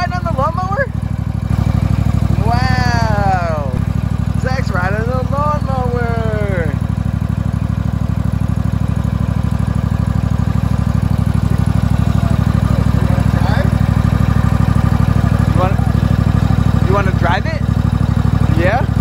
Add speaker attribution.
Speaker 1: riding on the lawnmower? Wow. Zach's riding on the lawnmower. You want to drive it? Yeah?